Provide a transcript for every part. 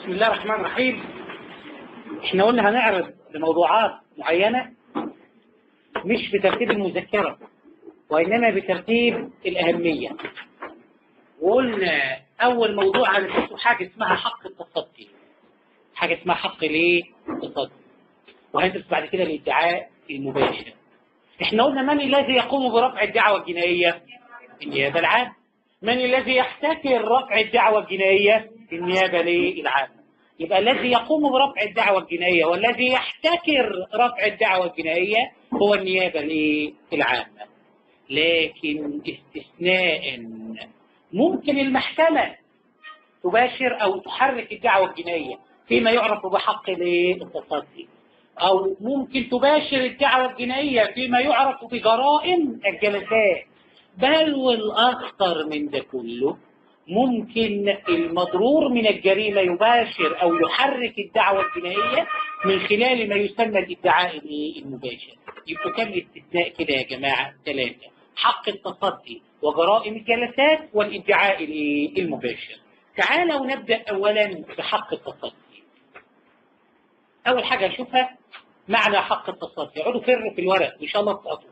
بسم الله الرحمن الرحيم. احنا قلنا هنعرض لموضوعات معينة مش بترتيب المذكرة وإنما بترتيب الأهمية. وقلنا أول موضوع هندرسه حاجة اسمها حق التصدي. حاجة اسمها حق الايه؟ التصدي. وهندرس بعد كده الادعاء المباشر. احنا قلنا من الذي يقوم برفع الدعوة الجنائية؟ النيابة العامة. من الذي يحتكر رفع الدعوة الجنائية؟ النيابة العامة. يبقى الذي يقوم برفع الدعوة الجنائية والذي يحتكر رفع الدعوة الجنائية هو النيابة العامة. لكن استثناء ممكن المحكمة تباشر أو تحرك الدعوة الجنائية فيما يعرف بحق التصدي، أو ممكن تباشر الدعوة الجنائية فيما يعرف بجرائم الجلسات. بل والأخطر من ده كله ممكن المضرور من الجريمة يباشر أو يحرك الدعوة الجنائية من خلال ما يسمى الادعاء المباشر. يبقى كم استثناء كده يا جماعة؟ 3: حق التصدي وجرائم الجلسات والادعاء المباشر. تعالوا نبدأ أولا بحق التصدي. أول حاجة نشوفها معنى حق التصدي. اقعدوا فروا في الورق إن شاء الله تسقطوا.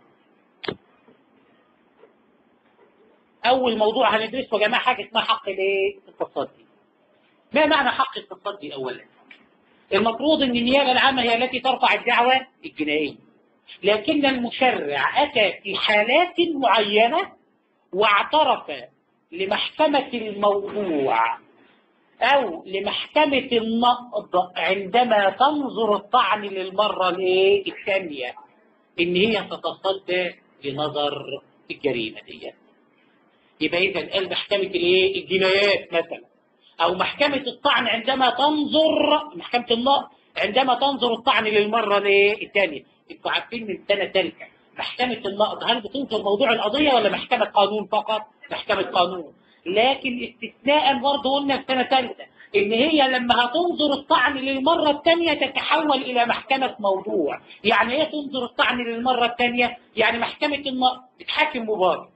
أول موضوع هندرسه يا جماعة حاجة اسمها حق التصدي. ما معنى حق التصدي أولا؟ المفروض أن النيابة العامة هي التي ترفع الدعوة الجنائية، لكن المشرع أتى في حالات معينة واعترف لمحكمة الموضوع أو لمحكمة النقض عندما تنظر الطعن للمرة الثانية إن هي تتصدى لنظر الجريمة دي. يبقى إذا قال محكمة الجنايات مثلا، أو محكمة الطعن عندما تنظر، محكمة النقض عندما تنظر الطعن للمرة الثانية. انتوا عارفين من سنة ثالثة محكمة النقض هل بتنظر موضوع القضية ولا محكمة قانون فقط؟ محكمة قانون. لكن استثناء برضه قلنا في سنة ثالثة إن هي لما هتنظر الطعن للمرة الثانية تتحول إلى محكمة موضوع. يعني إيه تنظر الطعن للمرة الثانية؟ يعني محكمة النقض بتحاكم مبارك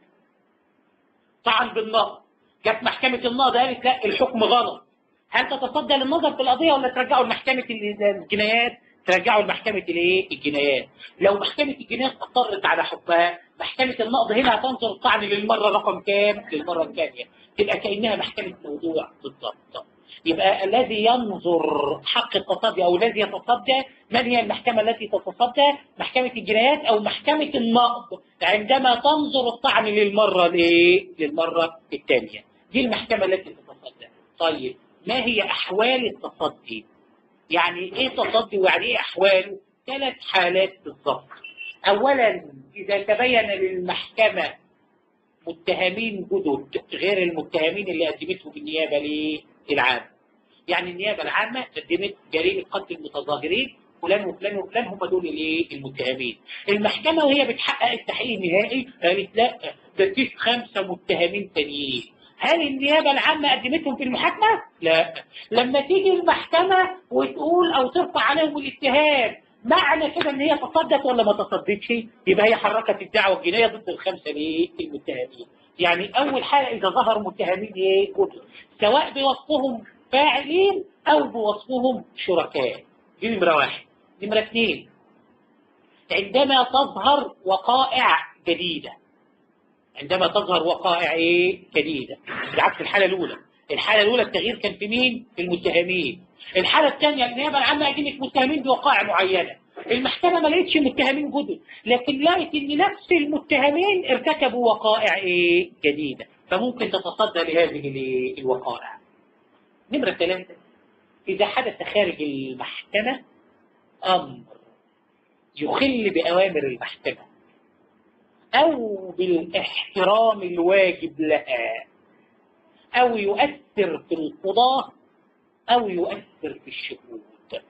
طعن بالنقض، جت محكمة النقض قالت لا الحكم غلط، هل تتصدى للنظر في القضية ولا ترجعوا لمحكمة الجنايات؟ ترجعوا لمحكمة الجنايات. لو محكمة الجنايات أصرت على حكمها، محكمة النقض هنا هتنظر الطعن للمرة رقم كام؟ للمرة الثانية. تبقى كأنها محكمة موضوع بالضبط. يبقى الذي ينظر حق التصدي أو الذي يتصدى، من هي المحكمة التي تتصدى؟ محكمة الجنايات أو محكمة النقض عندما تنظر الطعن للمرة الثانية. دي المحكمة التي تتصدى. طيب ما هي أحوال التصدي؟ يعني إيه تصدي ويعني إيه أحواله؟ 3 حالات بالضبط. أولا إذا تبين للمحكمة متهمين جدد غير المتهمين اللي قدمتهم النيابة العامة. يعني النيابة العامة قدمت جريمة قتل المتظاهرين فلان وفلان وفلان، هم دول المتهمين. المحكمة وهي بتحقق التحقيق النهائي قالت لا ده في 5 متهمين تانيين. هل النيابة العامة قدمتهم في المحاكمة؟ لا. لما تيجي المحكمة وتقول أو ترفع عليهم الاتهام، معنى كده ان هي تصدت ولا ما تصدتش؟ يبقى هي حركت الدعوة الجنائية ضد ال5 المتهمين. يعني أول حاجة إذا ظهر متهمين كتب سواء بوصفهم فاعلين أو بوصفهم شركاء. دي نمرة 1. نمرة 2 عندما تظهر وقائع جديدة. عندما تظهر وقائع جديدة بالعكس الحالة الأولى. الحالة الأولى التغيير كان في مين؟ في المتهمين. الحالة الثانية النيابة العامة قدمت متهمين بوقائع معينة. المحكمة ما لقيتش متهمين جدد، لكن لقيت ان نفس المتهمين ارتكبوا وقائع جديدة، فممكن تتصدى لهذه الوقائع. نمرة 3 إذا حدث خارج المحكمة أمر يخل بأوامر المحكمة أو بالاحترام الواجب لها، أو يؤثر في القضاء أو يؤثر في الشهود.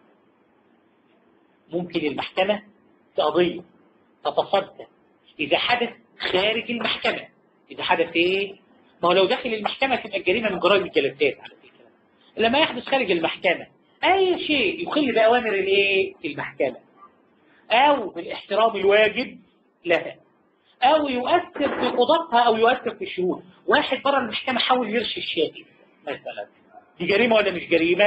ممكن المحكمة قضية تتصدى إذا حدث خارج المحكمة. إذا حدث ما هو لو داخل المحكمة تبقى الجريمة من جرائم الجلسات على فكرة. لما يحدث خارج المحكمة أي شيء يخل بأوامر المحكمة أو بالاحترام الواجب لها أو يؤثر في قضاتها أو يؤثر في الشهود. واحد بره المحكمة حاول يرشي الشاهد مثلا، دي جريمة ولا مش جريمة؟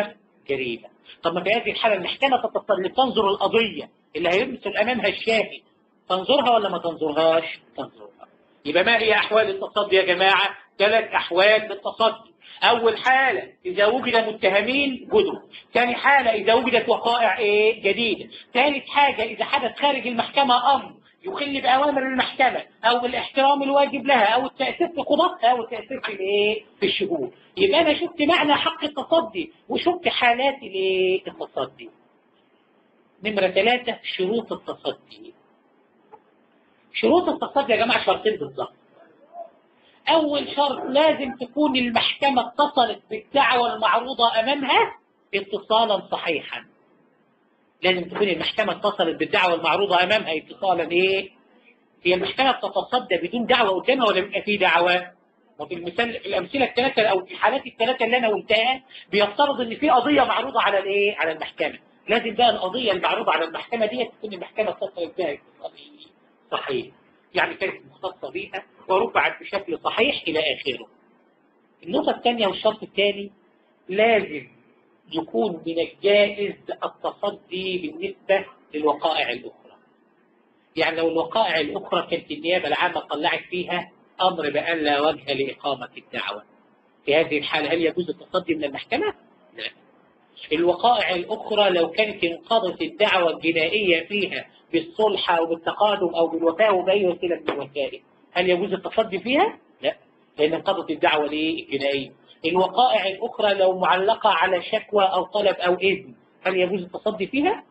جريمة. طب ما في هذه الحالة المحكمة تنظر القضية اللي هيمثل أمامها الشافي، تنظرها ولا ما تنظرهاش؟ تنظرها. يبقى ما هي أحوال التصدي يا جماعة؟ 3 أحوال للتصدي. أول حالة إذا وجد متهمين جدد، ثاني حالة إذا وجدت وقائع جديدة، ثالث حاجة إذا حدث خارج المحكمة أمر يخل بأوامر المحكمة أو الاحترام الواجب لها أو التأثير في قضاتها أو التأثير في الشهود. يبقى أنا شفت معنى حق التصدي وشفت حالات التصدي. نمرة 3 شروط التصدي. شروط التصدي يا جماعة شرطين بالظبط. أول شرط لازم تكون المحكمة اتصلت بالدعوة المعروضة أمامها اتصالا صحيحا. لازم تكون المحكمة اتصلت بالدعوة المعروضة أمامها اتصالا هي المحكمة بتتصدى بدون دعوة قدامها ولا بيبقى في دعوة؟ وفي الأمثلة ال3 أو في الحالات ال3 اللي أنا قلتها بيفترض إن في قضية معروضة على على المحكمة. لازم بقى القضية المعروضة على المحكمة دي تكون المحكمة اتصلت بها اتصال صحيح. يعني كانت مختصة بيها ورفعت بشكل صحيح إلى آخره. النقطة الثانية والشرط الثاني لازم يكون من الجائز التصدي بالنسبة للوقائع الأخرى. يعني لو الوقائع الأخرى كانت النيابة العامة طلعت فيها أمر بأن لا وجه لإقامة الدعوة، في هذه الحالة هل يجوز التصدي من المحكمة؟ لا. الوقائع الأخرى لو كانت انقضت الدعوة الجنائية فيها بالصلح أو بالتقادم أو بالوفاة وبأي وسيلة من الوسائل، هل يجوز التصدي فيها؟ لا، لأن انقضت الدعوة الجنائية. الوقائع الأخرى لو معلقة على شكوى أو طلب أو إذن، هل يجوز التصدي فيها؟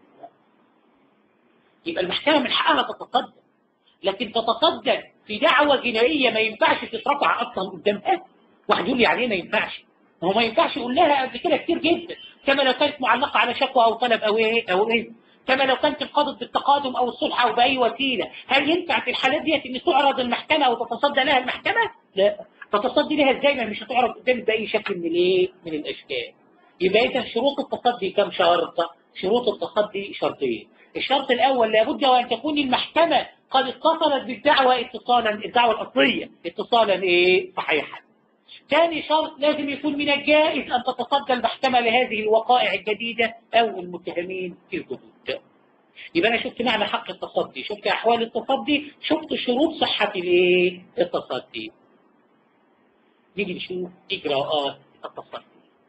يبقى المحكمة من حقها تتصدى، لكن تتصدى في دعوة جنائية ما ينفعش تترفع أصلا قدامها. واحد يقول لي يعني ما ينفعش؟ هو ما ينفعش يقول لها قبل كده كتير جدا، كما لو كانت معلقة على شكوى أو طلب أو إذن، كما لو كانت انقضت بالتقادم أو الصلح أو بأي وسيلة. هل ينفع في الحالات ديت إن تعرض المحكمة أو تتصدى لها المحكمة؟ لا. تتصدي لها ازاي؟ ما مش هتعرض قدامك بأي شكل من الأشكال. يبقى إذا شروط التصدي كم شرط؟ شروط التصدي شرطين. الشرط الأول لابد وأن تكون المحكمة قد اتصلت بالدعوة اتصالا، الدعوة الأصلية اتصالا صحيحا. ثاني شرط لازم يكون من الجائز أن تتصدى المحكمة لهذه الوقائع الجديدة أو المتهمين الجدد. يبقى أنا شفت معنى حق التصدي، شفت أحوال التصدي، شفت شروط صحة التصدي. نيجي نشوف إجراءات التصدي.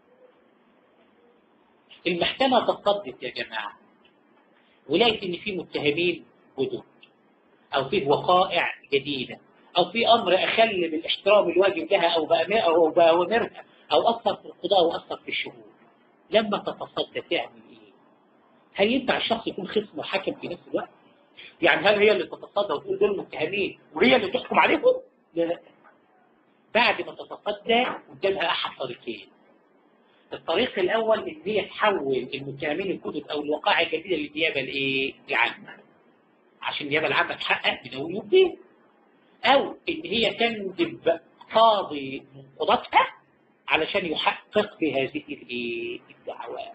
المحكمة تصدت يا جماعة ولقيت إن في متهمين جدد أو فيه وقائع جديدة أو في أمر أخل بالاحترام الواجب لها أو بأوامرها أو أثر في القضاء وأثر في الشهود. لما تتصدى تعمل إيه؟ هل ينفع الشخص يكون خصم وحكم في نفس الوقت؟ يعني هل هي اللي تتصدى وتقول دول متهمين وهي اللي تحكم عليهم؟ لا. بعد ما تتصدى قدامها أحد طريقين. الطريق الأول إن هي تحول المتهمين الجدد أو الوقائع الجديدة للنيابة العامة عشان النيابة العامة تحقق بدون يبدين، أو إن هي تندب قاضي من قضاتها علشان يحقق في هذه الدعوات.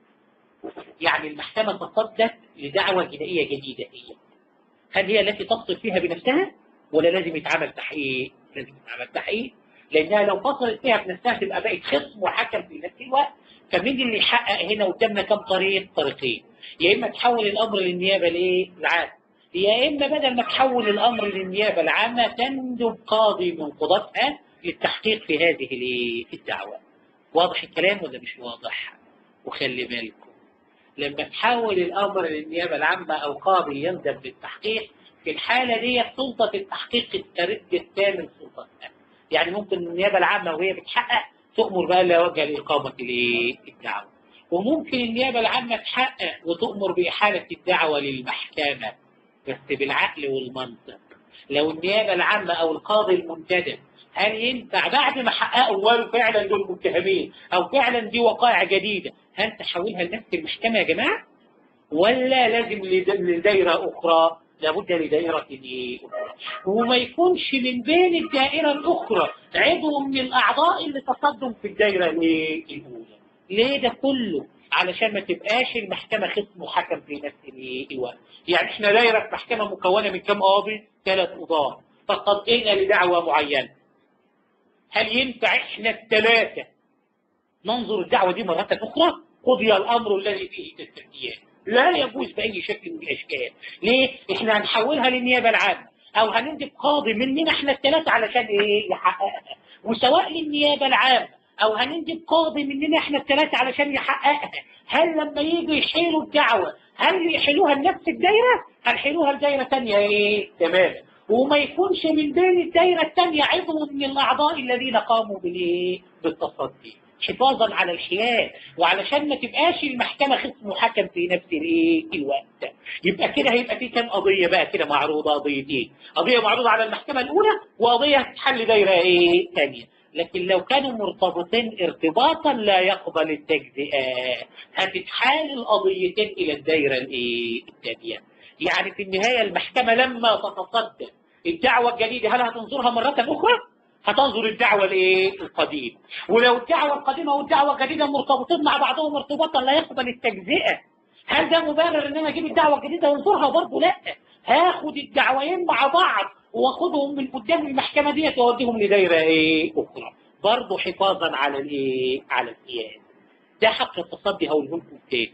يعني المحكمة تصدت لدعوة جنائية جديدة هل هي التي تفصل فيها بنفسها ولا لازم يتعمل تحقيق؟ لازم يتعمل تحقيق، لأنها لو فصلت فيها بنفسها تبقى بقت خصم وحكم في نفس الوقت. فمين اللي يحقق هنا؟ قدامنا كم طريقين. يا إما تحول الأمر للنيابة العامة، يا إما بدل ما تحول الأمر للنيابة العامة تندب قاضي من قضاتها للتحقيق في هذه الدعوة. واضح الكلام ولا مش واضح؟ وخلي بالكم لما تحول الأمر للنيابة العامة أو قاضي يندب للتحقيق، في الحالة دي سلطة التحقيق ترد الثامن سلطتها. يعني ممكن النيابة العامة وهي بتحقق تؤمر بقى لا وجه لإقامة الدعوة، وممكن النيابة العامة تحقق وتؤمر بإحالة الدعوة للمحكمة، بس بالعقل والمنطق. لو النيابة العامة أو القاضي المنتدب هل ينفع بعد ما حققوا وقالوا فعلا دول متهمين أو فعلا دي وقائع جديدة هل تحولها لنفس المحكمة يا جماعة؟ ولا لازم لدائرة أخرى؟ لابد لدائرة أخرى، وما يكونش من بين الدائرة الأخرى عضو من الأعضاء اللي تصدم في الدائرة الأولى. ليه ده كله؟ علشان ما تبقاش المحكمة خصم وحكم في نفس الوقت. يعني احنا دائرة محكمة مكونة من كم قاضي؟ 3 قضاة، فقضينا لدعوة معينة. هل ينفع احنا ال3 ننظر الدعوة دي مرة أخرى؟ قضي الامر الذي فيه تستفتيان. لا يجوز باي شكل من الاشكال. ليه؟ احنا هنحولها للنيابه العامه او هننجب قاضي مننا احنا الثلاثه علشان ايه؟ يحققها. وسواء للنيابه العامه او هننجب قاضي مننا احنا الثلاثه علشان يحققها، هل لما يجوا يحيلوا الدعوه هل يحيلوها لنفس الدايره؟ هنحيلوها لدايره ثانيه ايه؟ تماما. وما يكونش من بين الدايره الثانيه عضو من الاعضاء الذين قاموا بالايه؟ بالتصدي، حفاظا على الحياد وعلشان ما تبقاش المحكمه خصم محكم في نفس الايه؟ الوقت. يبقى كده هيبقى في كام قضيه بقى كده معروضه؟ قضيتين، قضيه معروضه على المحكمه الاولى وقضيه هتتحل دايره ايه؟ ثانيه. لكن لو كانوا مرتبطين ارتباطا لا يقبل التجزئه هتتحال القضيتين الى الدايره الايه؟ الثانيه. يعني في النهايه المحكمه لما تتصدى الدعوه الجديده هل هتنظرها مره اخرى؟ هتنظر الدعوه الايه؟ القديمه. ولو الدعوه القديمه والدعوه الجديده مرتبطين مع بعضهم ارتباطا لا يقبل التجزئه، هل ده مبرر ان انا اجيب الدعوه الجديده وانظرها؟ برضه لا، هاخد الدعوين مع بعض واخدهم من قدام المحكمه ديت واوديهم لدايره ايه؟ اخرى، برضه حفاظا على الايه؟ على القياس. ده حق التصدي هقوله لكم تاني،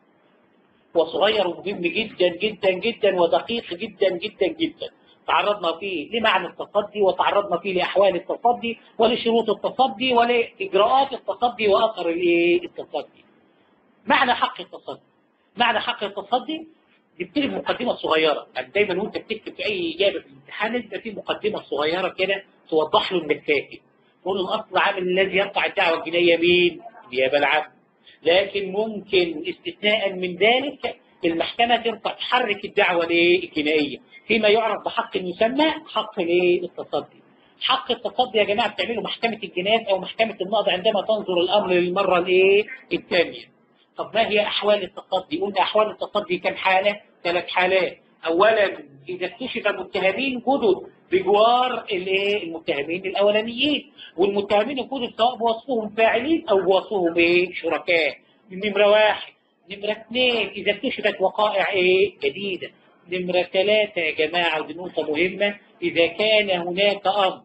وصغير ومهم جدا جدا جدا ودقيق جدا جدا جدا. تعرضنا فيه لمعنى التصدي وتعرضنا فيه لأحوال التصدي ولشروط التصدي ولإجراءات التصدي وأثر التصدي. معنى حق التصدي، معنى حق التصدي نبتدي بمقدمة صغيرة. يعني دايما وانت بتكتب في أي إجابة في الامتحان يبقى في مقدمة صغيرة كده توضح له إنك فاهم. تقول الأصل عامل الذي يرفع الدعوة الجنائية مين؟ النيابة العامة. لكن ممكن استثناء من ذلك المحكمة تحرك الدعوة الجنائية فيما يعرف بحق يسمى حق التصدي. حق التصدي يا جماعة بتعمله محكمة الجنايات أو محكمة النقض عندما تنظر الأمر للمرة الثانية. طب ما هي أحوال التصدي؟ قلنا أحوال التصدي كم حالة؟ 3 حالات. أولا إذا اكتشف متهمين جدد بجوار المتهمين الأولانيين، والمتهمين الجدد سواء بوصفهم فاعلين أو بوصفهم شركاء. نمرة 1. نمرة 2 إذا اكتشفت وقائع جديدة. نمرة 3 يا جماعة ودي نقطة مهمة، إذا كان هناك أمر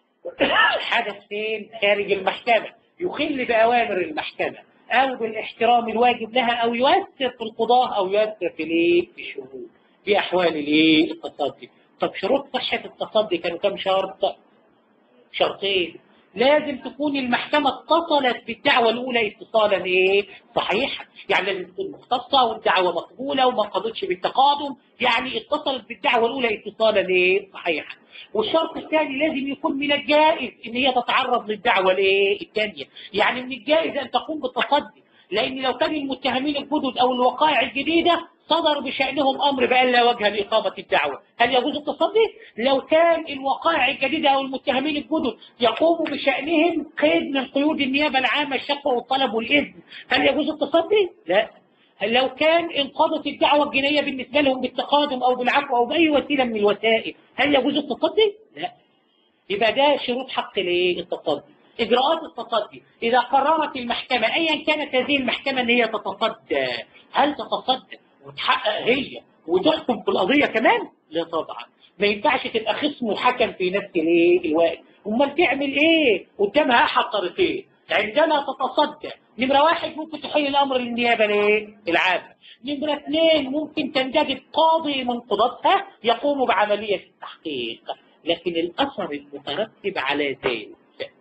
حدث خارج المحكمة يخل بأوامر المحكمة أو بالاحترام الواجب لها أو يؤثر في القضاء أو يؤثر في الشهود في أحوال التصدي. طب شروط صحة التصدي كانوا كم شرط؟ شرطين. لازم تكون المحكمة اتصلت بالدعوة الأولى اتصالا صحيحا، يعني لازم تكون مختصة والدعوة مقبولة وما قضتش بالتقادم، يعني اتصلت بالدعوة الأولى اتصالا صحيحا. والشرط الثاني لازم يكون من الجائز ان هي تتعرض للدعوة الثانية، يعني من الجائز ان تقوم بالتصدي، لان لو كان المتهمين الجدد او الوقائع الجديدة صدر بشأنهم أمر بأن لا وجه لإقامة الدعوة، هل يجوز التصدي؟ لو كان الوقائع الجديدة أو المتهمين الجدد يقوموا بشأنهم قيد من قيود النيابة العامة الشكوى والطلب والإذن، هل يجوز التصدي؟ لا. لو كان انقضت الدعوة الجنائية بالنسبة لهم بالتقادم أو بالعفو أو بأي وسيلة من الوسائل، هل يجوز التصدي؟ لا. يبقى ده شروط حق التصدي. إجراءات التصدي، إذا قررت المحكمة أيا كانت هذه المحكمة أن هي تتصدى، هل تتصدى وتحقق هي وتحكم في القضية كمان؟ لا طبعا، ما ينفعش تبقى خصم وحكم في نفس الوقت. امال تعمل ايه؟ قدامها احد طريقين عندما تتصدى. نمرة 1 ممكن تحيل الامر للنيابة العامة. نمرة 2 ممكن تنتدب قاضي من قضاتها يقوم بعملية التحقيق. لكن الاثر المترتب على ذلك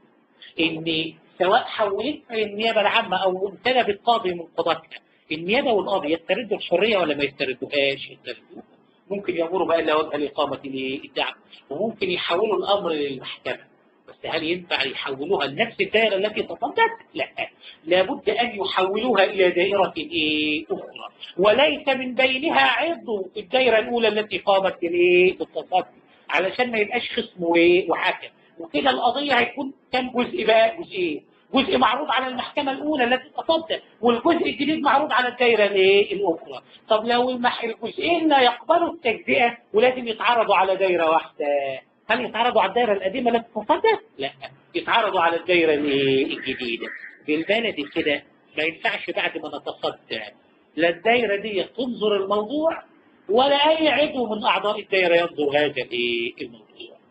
ان سواء حولتها للنيابة العامة او انتدبت قاضي من قضاتها، النيابة والقاضي يستردوا الحرية ولا ما يستردوهاش؟ يستردوها. ممكن يأمروا بقى لا وجه لإقامة الدعوة، وممكن يحولوا الأمر للمحكمة، بس هل ينفع يحولوها لنفس الدائرة التي تصدت؟ لا، لابد أن يحولوها إلى دائرة أخرى وليس من بينها عضو الدائرة الأولى التي قامت بالتصدي، علشان ما يبقاش خصم وحكم. وكده القضية هيكون كم جزء بقى؟ جزئين، جزء معروض على المحكمة الأولى التي تصدت والجزء الجديد معروض على الدائرة الأخرى. طب لو الجزئين لا يقبلوا التجزئة ولازم يتعرضوا على دائرة واحدة، هل يتعرضوا على الدائرة القديمة التي تصدت؟ لا، يتعرضوا على الدائرة الجديدة. بالبلدي كده ما ينفعش بعد ما نتصدى لا الدائرة دي تنظر الموضوع ولا أي عضو من أعضاء الدائرة ينظر هذا الموضوع.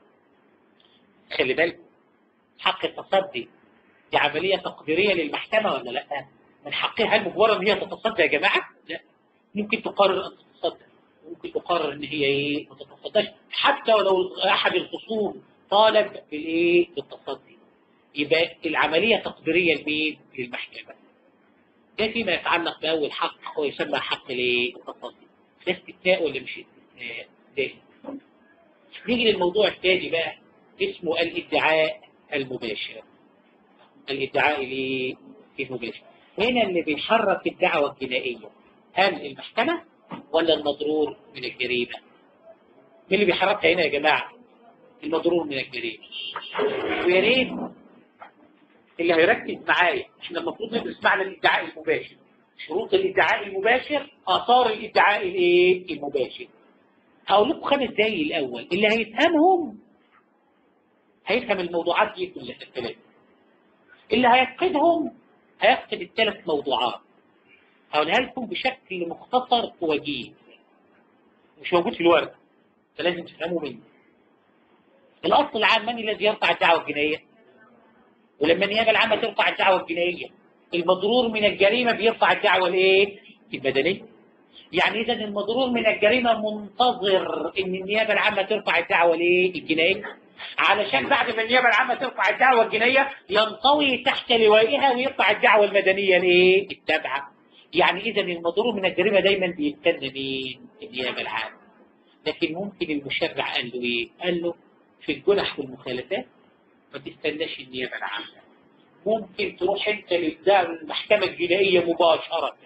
خلي بالكم، حق التصدي دي عملية تقديرية للمحكمة ولا لا؟ من حقها هل مجبرة ان هي تتصدى يا جماعة؟ لا، ممكن تقرر ان تتصدى، ممكن تقرر ان هي ايه ما تتصداش، حتى ولو احد الخصوم طالب بالايه بالتصدي. يبقى العملية تقديرية لمين؟ للمحكمة. ده فيما يتعلق بأول حق، هو يسمى حق الايه؟ التصدي. ده استثناء ولا مش استثناء؟ ده. نيجي للموضوع الثاني بقى، اسمه الادعاء المباشر. الادعاء المباشر. هنا اللي بيحرك الدعوة الجنائية هل المحكمة ولا المضرور من الجريمة؟ مين اللي بيحركها هنا يا جماعة؟ المضرور من الجريمة. ويا ريت اللي هيركز معايا، احنا المفروض ندرس معنى الادعاء المباشر، شروط الادعاء المباشر، آثار الادعاء الايه؟ المباشر. هقول لكم 5 دقايق الأول، اللي هيفهمهم هيفهم الموضوعات دي كلها الثلاثة. اللي هيفقدهم هيفقد ال3 موضوعات. هقولها لكم بشكل مختصر ووجيه، مش موجود في الورق، فلازم تفهموا مني. الأصل العام، من الذي يرفع الدعوة الجنائية؟ ولما النيابة العامة ترفع الدعوة الجنائية، المضرور من الجريمة بيرفع الدعوة الايه؟ المدنية. يعني إذا المضرور من الجريمة منتظر إن النيابة العامة ترفع الدعوة الايه؟ الجنائية، علشان بعد ما النيابة العامة ترفع الدعوة الجنائية ينطوي تحت لوائها ويرفع الدعوة المدنية الايه؟ التابعة. يعني إذا المضرور من الجريمة دايما بيستنى مين؟ النيابة العامة. لكن ممكن المشرع قال له ايه؟ قال له في الجنح والمخالفات ما تستناش النيابة العامة، ممكن تروح انت للمحكمة الجنائية مباشرة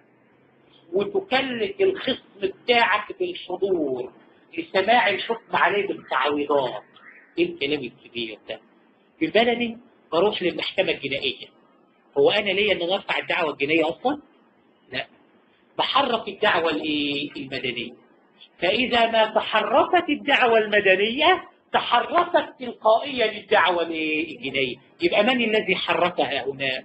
وتكلف الخصم بتاعك بالحضور لسماع الحكم عليه بالتعويضات. ايه الكلام الكبير ده؟ في بلدي بروح للمحكمة الجنائية، هو انا ليا ان ارفع الدعوة الجنائية اصلا؟ لا، بحرك الدعوة المدنية. فاذا ما تحركت الدعوة المدنية تحركت تلقائيا للدعوة الجنائية. يبقى من الذي حركها هنا؟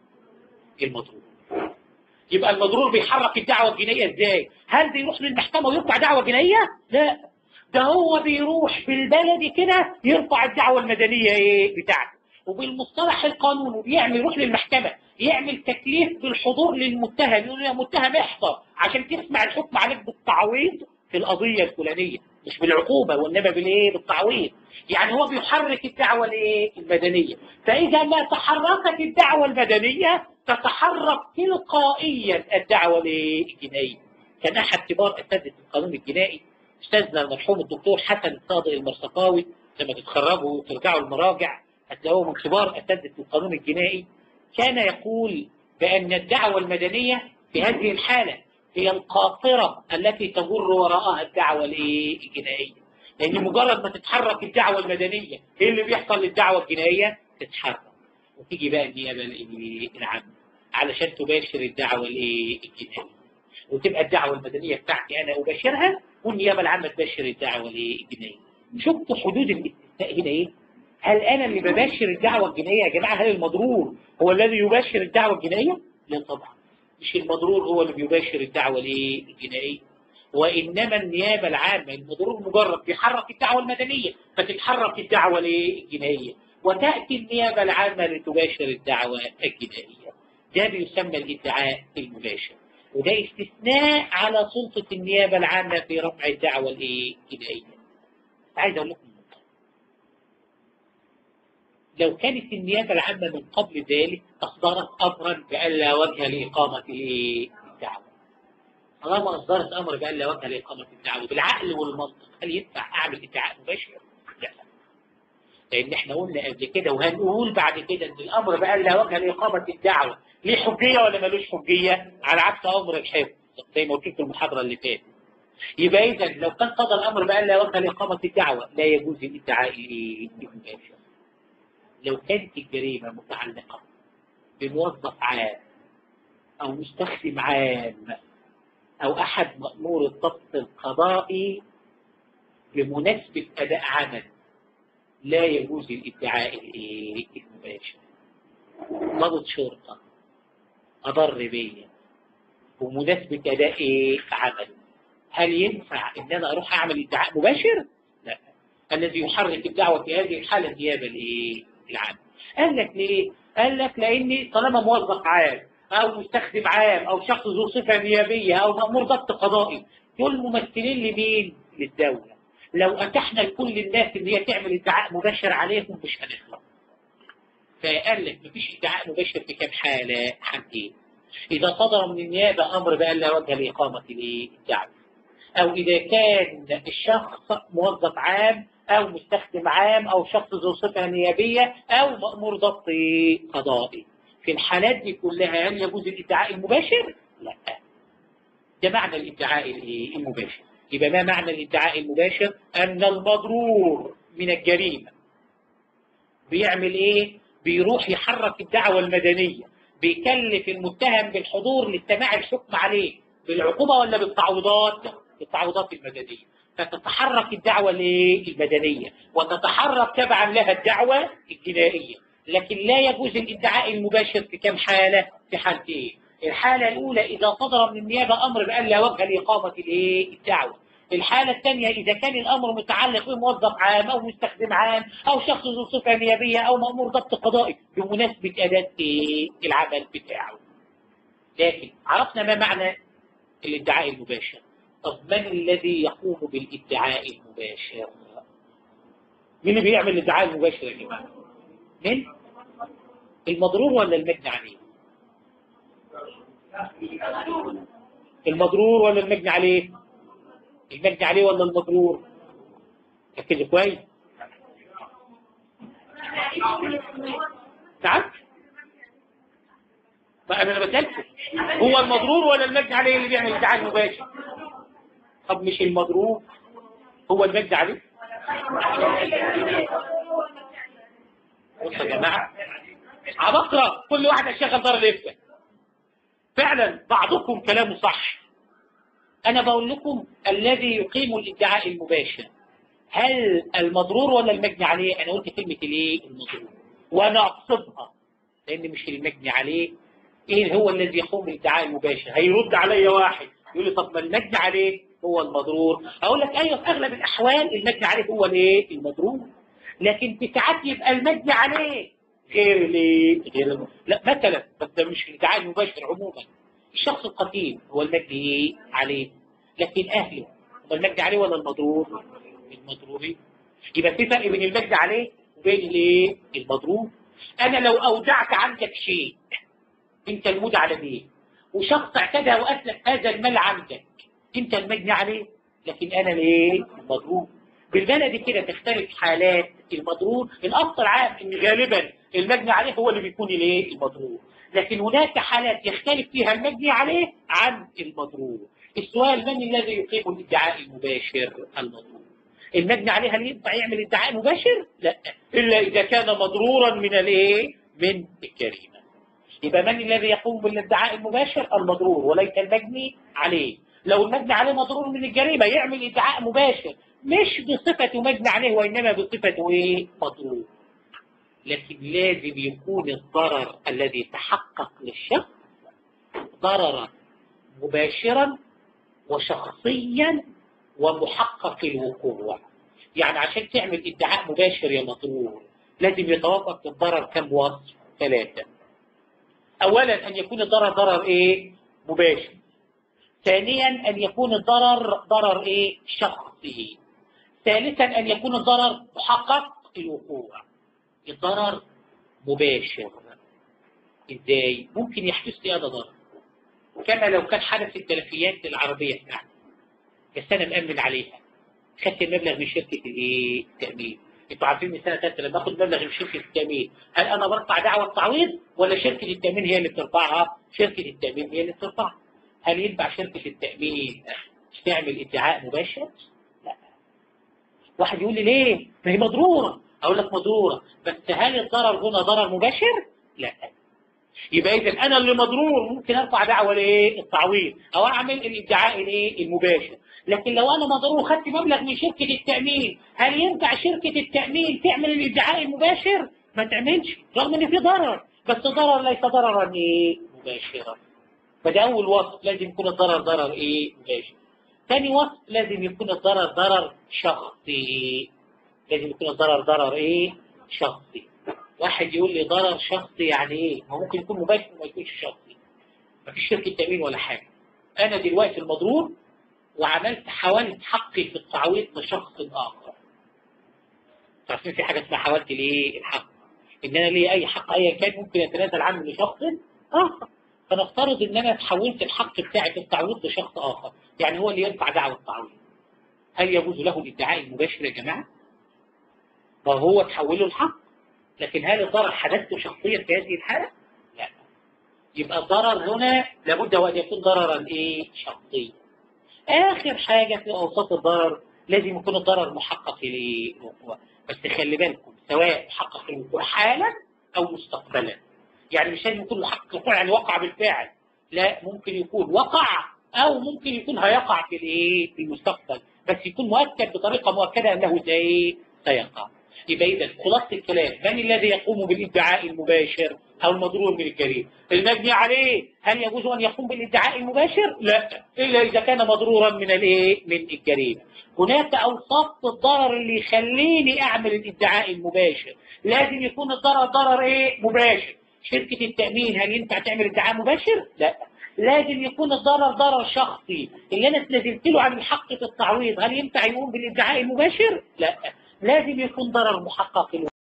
المضرور. يبقى المضرور بيحرك الدعوة الجنائية ازاي؟ هل بيروح للمحكمة ويرفع دعوة جنائية؟ لا، ده هو بيروح في البلد كده يرفع الدعوة المدنية ايه بتاعته، وبالمصطلح القانوني بيعمل يروح للمحكمة يعمل تكليف بالحضور للمتهم، يقول يا متهم احضر عشان تسمع الحكم عليك بالتعويض في القضية الفلانية، مش بالعقوبة وإنما بالايه؟ بالتعويض. يعني هو بيحرك الدعوة الايه؟ المدنية. فإذا ما تحركت الدعوة المدنية تتحرك تلقائيا الدعوة الجنائية. كان أحد كبار أساتذة القانون الجنائي أستاذنا المرحوم الدكتور حسن الصادق المرصفاوي، لما تتخرجوا وترجعوا المراجع هتلاقوه من كبار أساتذة القانون الجنائي، كان يقول بأن الدعوة المدنية في هذه الحالة هي القاطرة التي تجر وراءها الدعوة الجنائية. لأن مجرد ما تتحرك الدعوة المدنية ايه اللي بيحصل للدعوة الجنائية؟ تتحرك، وتيجي بقى النيابة العامة علشان تباشر الدعوة الجنائية، وتبقى الدعوة المدنية بتاعتي أنا أباشرها والنيابة العامة تباشر الدعوة الجنائية. شفتوا حدود الاستثناء هنا إيه؟ هل أنا اللي بباشر الدعوة الجنائية يا جماعة؟ هل المضرور هو الذي يباشر الدعوة الجنائية؟ لا طبعا، مش المضرور هو اللي بيباشر الدعوة الجنائية، وإنما النيابة العامة. المضرور مجرد بيحرك الدعوة المدنية فتتحرك الدعوة الجنائية، وتأتي النيابة العامة لتباشر الدعوة الجنائية. ده بيسمى الادعاء المباشر، وده استثناء على سلطة النيابة العامة في رفع الدعوة الجنائية. عايز أقول لكم لو كانت النيابة العامة من قبل ذلك أصدرت أمرا بأن لا وجه لإقامة الدعوة، طالما أصدرت أمر بأن لا وجه لإقامة الدعوة بالعقل والمنطق، هل ينفع أعمل ادعاء مباشر؟ لا، لأن احنا قلنا قبل كده وهنقول بعد كده إن الأمر بأن لا وجه لإقامة الدعوة ليه حجية ولا ملوش حجية؟ على عكس أمر الحفظ زي ما قلت في المحاضرة اللي فاتت. يبقى إذا لو كان صدر الأمر بأن لا وجه لإقامة الدعوة لا يجوز الادعاء المباشر. لو كانت الجريمة متعلقة بموظف عام أو مستخدم عام أو أحد مأمور الضبط القضائي بمناسبة أداء عمل لا يجوز الادعاء المباشر. ضابط شرطة أضر بيا بمناسبة أداء عمل، هل ينفع إن أنا أروح أعمل ادعاء مباشر؟ لا، الذي يحرك الدعوة في هذه الحالة النيابة العامة. قال لك ليه؟ قال لك لأن طالما موظف عام او مستخدم عام او شخص ذو صفه نيابيه او مأمور ضبط قضائي، دول ممثلين لمين؟ للدوله. لو اتحنا لكل الناس ان هي تعمل ادعاء مباشر عليهم مش هنخلص. فقال لك مفيش ادعاء مباشر في كام حاله؟ حالتين: اذا صدر من النيابه امر بان لا وجه لاقامه الدعوه، او اذا كان الشخص موظف عام او مستخدم عام او شخص ذو صفه نيابيه او مأمور ضبط قضائي. في الحالات دي كلها هل يجوز الادعاء المباشر؟ لا. ده معنى الادعاء المباشر. يبقى ما معنى الادعاء المباشر؟ ان المضرور من الجريمه بيعمل ايه؟ بيروح يحرك الدعوه المدنيه، بيكلف المتهم بالحضور لسماع الحكم عليه بالعقوبه ولا بالتعويضات؟ بالتعويضات المدنيه. فتتحرك الدعوه المدنيه وتتحرك تبعا لها الدعوه الجنائيه. لكن لا يجوز الادعاء المباشر في كم حاله؟ في حالتين: الحاله الاولى اذا صدر من النيابه امر بان لا وجه لاقامه الدعوه. الحالة الثانية إذا كان الأمر متعلق بموظف عام أو مستخدم عام أو شخص ذو صفة نيابية أو مأمور ضبط قضائي بمناسبة أداة العمل بتاعه. لكن عرفنا ما معنى الادعاء المباشر. طب من الذي يقوم بالادعاء المباشر؟ مين اللي بيعمل الادعاء المباشر يا جماعة؟ من؟ المضرور ولا المجني عليه؟ المضرور ولا المجني عليه؟ المجني عليه ولا المضرور؟ ركزوا كويس. نعم؟ انا بسالكم هو المضرور ولا المجني عليه اللي بيعمل الادعاء المباشر؟ طب مش المضرور هو المجني عليه؟ بصوا يا جماعه عبقرة كل واحد هيشغل دار الافتاء. فعلا بعضكم كلامه صح. انا بقول لكم الذي يقيم الادعاء المباشر هل المضرور ولا المجني عليه؟ انا قلت كلمه الايه؟ المضرور، وانا اقصدها لان مش المجني عليه. ايه هو الذي يقوم بالادعاء المباشر؟ هيرد عليا واحد يقول لي طب ما المجني عليه هو المضرور. اقول لك ايوه في اغلب الاحوال المجني عليه هو الايه؟ المضرور. لكن في ساعات يبقى المجني عليه غير ليه؟ غير لا مثلا، بس ده مش الادعاء المباشر عموما. الشخص القتيل هو المجني عليه، لكن اهله هم المجني عليه ولا المضرور؟ المضرورين. يبقى في فرق بين المجني عليه وبين الايه؟ المضرور. انا لو اودعت عندك شيء انت المودع على بيه وشخص اعتدى واسلف هذا المال عندك، انت المجني عليه لكن انا الايه؟ المضرور. بالبلدي كده تختلف حالات المضرور. الاصل عام ان غالبا المجني عليه هو اللي بيكون الايه؟ المضرور. لكن هناك حالات يختلف فيها المجني عليه عن المضرور. السؤال من الذي يقيم الادعاء المباشر؟ المضرور. المجني عليه هل ينفع يعمل ادعاء مباشر؟ لا، الا اذا كان مضرورا من الايه؟ من الجريمه. يبقى من الذي يقوم بالادعاء المباشر؟ المضرور وليس المجني عليه. لو المجني عليه مضرور من الجريمه يعمل ادعاء مباشر مش بصفته مجني عليه وانما بصفته ايه؟ مضرور. لكن لازم يكون الضرر الذي تحقق للشخص ضررا مباشرا وشخصيا ومحقق الوقوع. يعني عشان تعمل ادعاء مباشر يا مضرور لازم يتوافق الضرر كم وصف؟ 3. اولا ان يكون الضرر ضرر ايه؟ مباشر. ثانيا ان يكون الضرر ضرر ايه؟ شخصي. ثالثا ان يكون الضرر محقق الوقوع. الضرر مباشر ازاي؟ ممكن يحدث لي هذا ضرر كما لو كان حدث التلفيات العربيه بتاعتي بس انا مأمن عليها، خدت المبلغ من شركه الايه؟ التأمين. انتوا عارفين من سنه ثالثه لما باخد مبلغ من شركه التأمين هل انا برفع دعوه تعويض ولا شركه التأمين هي اللي بترفعها؟ شركه التأمين هي اللي بترفعها. هل ينفع شركه التأمين تعمل ادعاء مباشر؟ لا. واحد يقول لي ليه؟ ما هي مضروره. اقول لك مضروره بس هل الضرر هنا ضرر مباشر؟ لا. يبقى اذا انا اللي مضرور ممكن ارفع دعوه لايه؟ التعويض او اعمل الادعاء الايه؟ المباشر. لكن لو انا مضرور خدت مبلغ من شركه التامين هل ينفع شركه التامين تعمل الادعاء المباشر؟ ما تعملش رغم ان في ضرر بس ضرر ليس ضررا ايه؟ مباشرا. فده اول وصف لازم يكون الضرر ضرر ايه؟ مباشر. ثاني وصف لازم يكون الضرر ضرر شخصي. لازم يكون الضرر ضرر ايه؟ شخصي. واحد يقول لي ضرر شخصي يعني ايه؟ ما ممكن يكون مباشر وما يكونش شخصي. مفيش شركة تأمين ولا حاجة. أنا دلوقتي المضرور حاولت حقي في التعويض لشخص آخر. عارفين في حاجة اسمها حاولت ليه الحق، إن أنا ليه أي حق أيا كان ممكن أتنازل عنه لشخص آخر. فنفترض إن أنا تحولت الحق بتاعي في التعويض لشخص آخر، يعني هو اللي يرفع دعوى التعويض. هل يجوز له الادعاء المباشر يا جماعة؟ فهو تحوله الحق، لكن هل الضرر حدثته شخصيا في هذه الحالة؟ لا. يبقى الضرر هنا لابد وأن يكون ضررا إيه؟ شخصيا. آخر حاجة في أوساط الضرر لازم يكون الضرر محقق للوقوع، بس خلي بالكم سواء محقق للوقوع حالا أو مستقبلا. يعني مش لازم يكون محقق للوقوع يعني وقع بالفعل، لا، ممكن يكون وقع أو ممكن يكون هيقع في الإيه؟ في المستقبل، بس يكون مؤكد بطريقة مؤكدة أنه سيقع. يبقى إذا خلاصة الكلام، من الذي يقوم بالادعاء المباشر أو المضرور من الجريمة؟ المجني عليه. هل يجوز أن يقوم بالادعاء المباشر؟ لا، إلا إذا كان مضرورا من الإيه؟ من الجريمة. هناك أوصاف الضرر اللي يخليني أعمل الادعاء المباشر. لازم يكون الضرر ضرر إيه؟ مباشر. شركة التأمين هل ينفع تعمل ادعاء مباشر؟ لا. لازم يكون الضرر ضرر شخصي، اللي أنا اتنازلت له عن الحق في التعويض هل ينفع يقوم بالادعاء المباشر؟ لا. لازم يكون ضرر محقق